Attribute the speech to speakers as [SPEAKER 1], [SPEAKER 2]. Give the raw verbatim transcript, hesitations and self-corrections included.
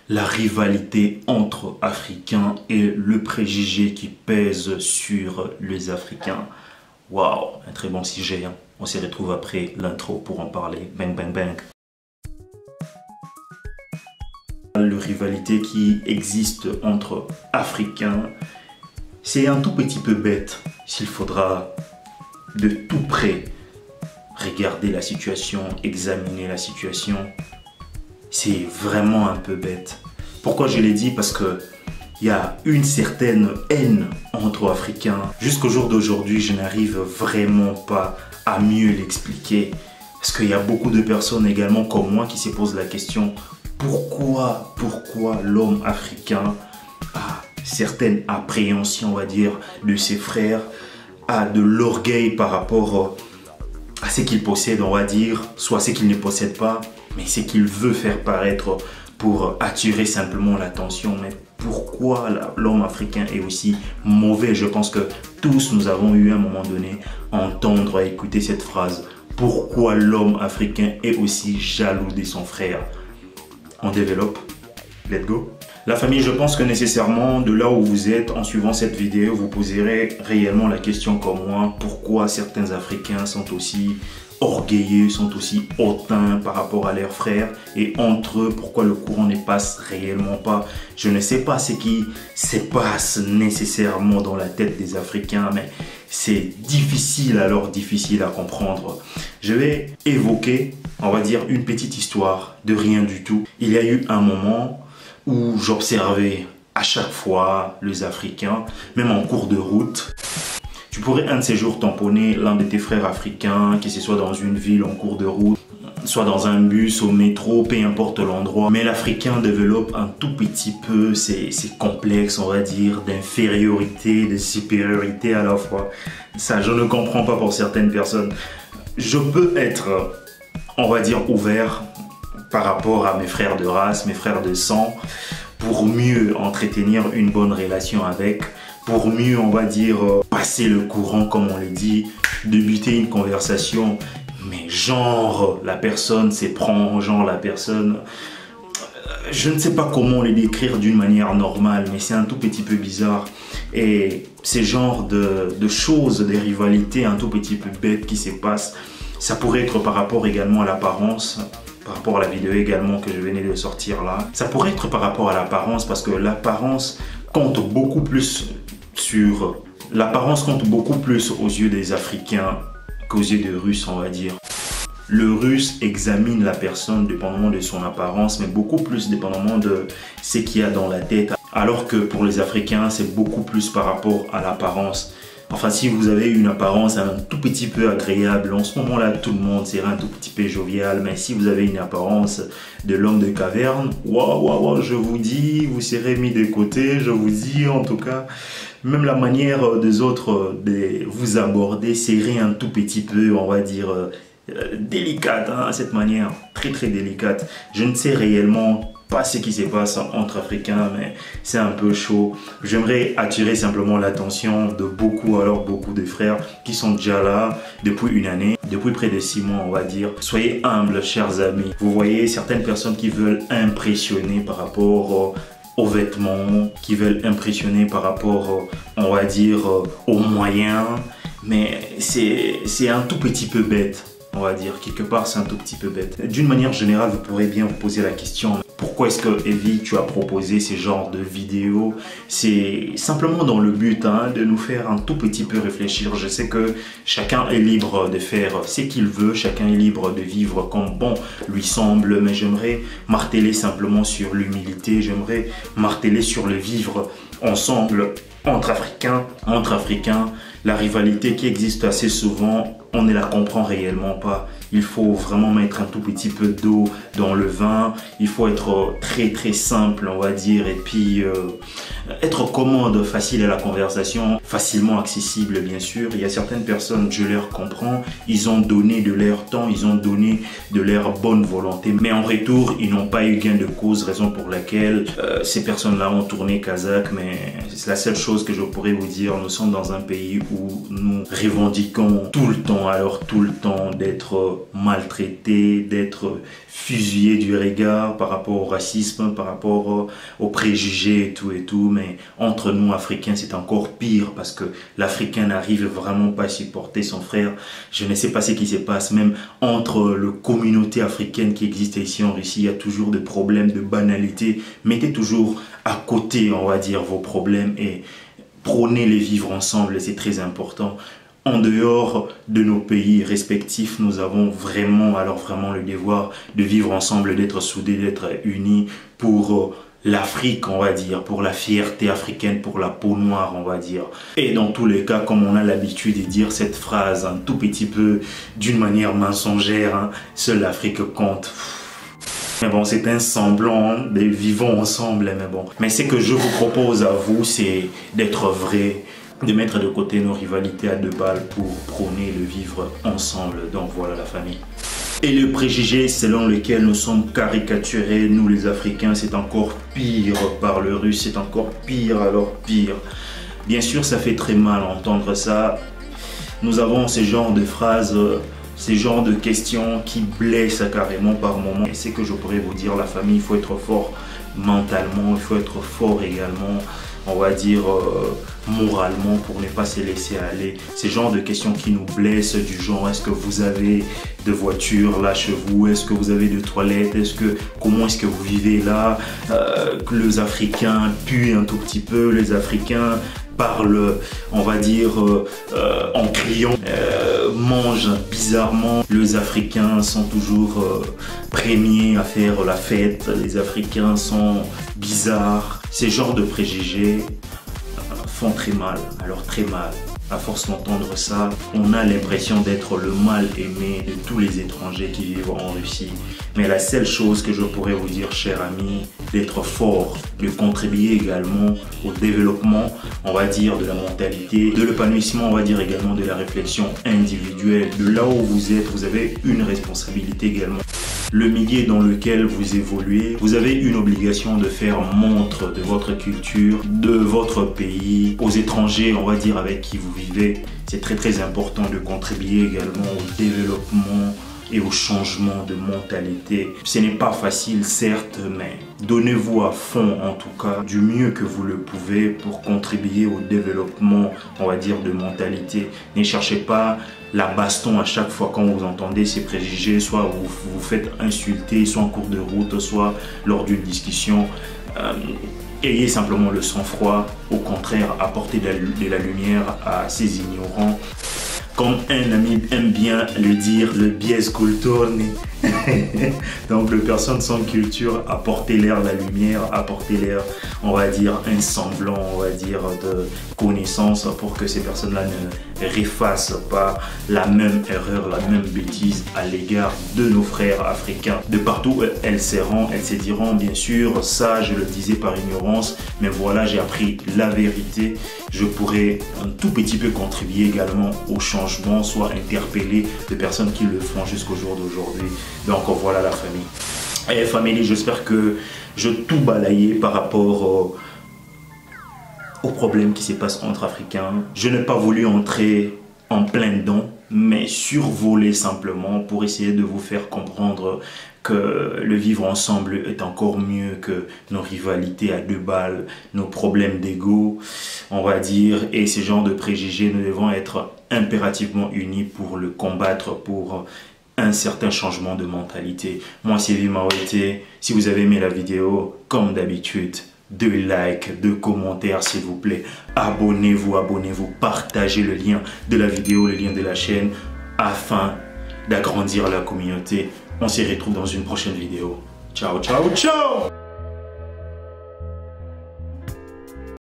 [SPEAKER 1] la rivalité entre Africains et le préjugé qui pèse sur les Africains. Waouh, un très bon sujet. Hein. On se retrouve après l'intro pour en parler. Bang, bang, bang. La rivalité qui existe entre Africains, c'est un tout petit peu bête s'il faudra de tout près regarder la situation, examiner la situation. C'est vraiment un peu bête. Pourquoi je l'ai dit? Parce que il y a une certaine haine entre Africains. Jusqu'au jour d'aujourd'hui, je n'arrive vraiment pas à mieux l'expliquer. Parce qu'il y a beaucoup de personnes également comme moi qui se posent la question: pourquoi, pourquoi l'homme africain a certaines appréhensions, on va dire, de ses frères, a de l'orgueil par rapport à ce qu'il possède, on va dire, soit ce qu'il ne possède pas, mais ce qu'il veut faire paraître pour attirer simplement l'attention. Mais pourquoi l'homme africain est aussi mauvais? Je pense que tous nous avons eu à un moment donné à entendre, à écouter cette phrase. Pourquoi l'homme africain est aussi jaloux de son frère? On développe. Let's go. La famille, je pense que nécessairement, de là où vous êtes, en suivant cette vidéo, vous poserez réellement la question comme moi. Pourquoi certains Africains sont aussi orgueilleux, sont aussi hautains par rapport à leurs frères, et entre eux, pourquoi le courant ne passe réellement pas? Je ne sais pas ce qui se passe nécessairement dans la tête des Africains, mais c'est difficile, alors difficile à comprendre. Je vais évoquer, on va dire, une petite histoire de rien du tout. Il y a eu un moment où j'observais à chaque fois les Africains, même en cours de route. Tu pourrais un de ces jours tamponner l'un de tes frères africains, que ce soit dans une ville en cours de route, soit dans un bus, au métro, peu importe l'endroit. Mais l'Africain développe un tout petit peu ces, ces complexes, on va dire, d'infériorité, de supériorité à la fois. Ça, je ne comprends pas pour certaines personnes. Je peux être, on va dire, ouvert par rapport à mes frères de race, mes frères de sang, pour mieux entretenir une bonne relation avec, pour mieux, on va dire, passer le courant, comme on le dit, débuter une conversation. Mais genre, la personne s'éprend, genre la personne... Je ne sais pas comment le décrire d'une manière normale, mais c'est un tout petit peu bizarre. Et ces genres de, de choses, des rivalités un tout petit peu bêtes qui se passent, ça pourrait être par rapport également à l'apparence, par rapport à la vidéo également que je venais de sortir là. Ça pourrait être par rapport à l'apparence, parce que l'apparence compte beaucoup plus sur... L'apparence compte beaucoup plus aux yeux des Africains qu'aux yeux des Russes, on va dire. Le Russe examine la personne dépendamment de son apparence, mais beaucoup plus dépendamment de ce qu'il y a dans la tête. Alors que pour les Africains, c'est beaucoup plus par rapport à l'apparence. Enfin, si vous avez une apparence un tout petit peu agréable, en ce moment-là, tout le monde serait un tout petit peu jovial. Mais si vous avez une apparence de l'homme de caverne, waouh, waouh, waouh, je vous dis, vous serez mis de côté. Je vous dis, en tout cas, même la manière des autres de vous aborder serait un tout petit peu, on va dire, délicate, hein, cette manière, très très délicate. Je ne sais réellement pas ce qui se passe entre Africains, mais c'est un peu chaud. J'aimerais attirer simplement l'attention de beaucoup, alors beaucoup de frères qui sont déjà là depuis une année, depuis près de six mois, on va dire. Soyez humbles, chers amis. Vous voyez certaines personnes qui veulent impressionner par rapport aux vêtements, qui veulent impressionner par rapport, on va dire, aux moyens, mais c'est un tout petit peu bête. On va dire, quelque part, c'est un tout petit peu bête. D'une manière générale, vous pourrez bien vous poser la question: pourquoi est-ce que, Evie, tu as proposé ces genres de vidéos? C'est simplement dans le but, hein, de nous faire un tout petit peu réfléchir. Je sais que chacun est libre de faire ce qu'il veut, chacun est libre de vivre comme bon lui semble, mais j'aimerais marteler simplement sur l'humilité, j'aimerais marteler sur le vivre ensemble, entre Africains, entre Africains. La rivalité qui existe assez souvent, on ne la comprend réellement pas. Il faut vraiment mettre un tout petit peu d'eau dans le vin. Il faut être très très simple, on va dire, et puis euh, être commode, facile à la conversation, facilement accessible, bien sûr. Il y a certaines personnes, je leur comprends, ils ont donné de leur temps, ils ont donné de leur bonne volonté, mais en retour, ils n'ont pas eu gain de cause, raison pour laquelle euh, ces personnes-là ont tourné Kazakh. Mais c'est la seule chose que je pourrais vous dire. Nous sommes dans un pays où nous revendiquons tout le temps, alors tout le temps d'être maltraités, d'être fusillés du regard par rapport au racisme, par rapport aux préjugés et tout et tout. Mais entre nous Africains, c'est encore pire parce que l'Africain n'arrive vraiment pas à supporter son frère. Je ne sais pas ce qui se passe, même entre la communauté africaine qui existe ici en Russie, il y a toujours des problèmes de banalité. Mettez toujours à côté, on va dire, vos problèmes et prônez les vivre ensemble, c'est très important. En dehors de nos pays respectifs, nous avons vraiment, alors vraiment le devoir de vivre ensemble, d'être soudés, d'être unis pour l'Afrique, on va dire, pour la fierté africaine, pour la peau noire, on va dire. Et dans tous les cas, comme on a l'habitude de dire cette phrase un tout petit peu d'une manière mensongère, hein, seule l'Afrique compte. Mais bon, c'est un semblant hein, de vivons ensemble, mais bon. Mais ce que je vous propose à vous, c'est d'être vrai, de mettre de côté nos rivalités à deux balles pour prôner le vivre ensemble. Donc voilà la famille. Et le préjugé selon lequel nous sommes caricaturés, nous les Africains, c'est encore pire par le russe, c'est encore pire, alors pire. Bien sûr, ça fait très mal entendre ça. Nous avons ce genre de phrases, ces genres de questions qui blessent carrément par moment. Et c'est que je pourrais vous dire, la famille, il faut être fort mentalement, il faut être fort également, on va dire euh, moralement, pour ne pas se laisser aller. Ces genres de questions qui nous blessent, du genre est-ce que vous avez de voiture là chez vous, est-ce que vous avez de toilettes, est-ce que comment est-ce que vous vivez là, euh, que les Africains puent un tout petit peu, les Africains parlent, on va dire, euh, euh, en criant, euh, mangent bizarrement. Les Africains sont toujours euh, premiers à faire la fête, les Africains sont bizarres. Ces genres de préjugés euh, font très mal, alors très mal. À force d'entendre ça, on a l'impression d'être le mal aimé de tous les étrangers qui vivent en Russie. Mais la seule chose que je pourrais vous dire, chers amis, d'être fort, de contribuer également au développement, on va dire, de la mentalité, de l'épanouissement, on va dire également de la réflexion individuelle. De là où vous êtes, vous avez une responsabilité également. Le milieu dans lequel vous évoluez, vous avez une obligation de faire montre de votre culture, de votre pays, aux étrangers, on va dire, avec qui vous vivez. C'est très très important de contribuer également au développement et au changement de mentalité. Ce n'est pas facile, certes, mais donnez-vous à fond, en tout cas, du mieux que vous le pouvez pour contribuer au développement, on va dire, de mentalité. Ne cherchez pas la baston à chaque fois quand vous entendez ces préjugés, soit vous vous faites insulter, soit en cours de route, soit lors d'une discussion. Euh, ayez simplement le sang-froid, au contraire, apportez de la, de la lumière à ces ignorants. Comme un ami aime bien le dire, le biais culturni. Donc, les personnes sans culture, apportez-leur la lumière, apportez-leur, on va dire, un semblant, on va dire, de connaissance pour que ces personnes-là ne refassent pas la même erreur, la même bêtise à l'égard de nos frères africains. De partout, elles seront, elles se diront, bien sûr, ça, je le disais par ignorance, mais voilà, j'ai appris la vérité. Je pourrais un tout petit peu contribuer également au changement, soit interpeller des personnes qui le font jusqu'au jour d'aujourd'hui. Donc voilà la famille. Et famille, j'espère que je tout balayé par rapport au, aux problèmes qui se passent entre Africains. Je n'ai pas voulu entrer en plein dedans, mais survoler simplement pour essayer de vous faire comprendre que le vivre ensemble est encore mieux que nos rivalités à deux balles, nos problèmes d'ego, on va dire, et ces genres de préjugés. Nous devons être impérativement unis pour le combattre, pour un certain changement de mentalité. Moi, c'est Vimaorité. Si vous avez aimé la vidéo, comme d'habitude, deux likes, deux commentaires, s'il vous plaît. Abonnez-vous, abonnez-vous, partagez le lien de la vidéo, le lien de la chaîne, afin d'agrandir la communauté. On se retrouve dans une prochaine vidéo. Ciao, ciao, ciao!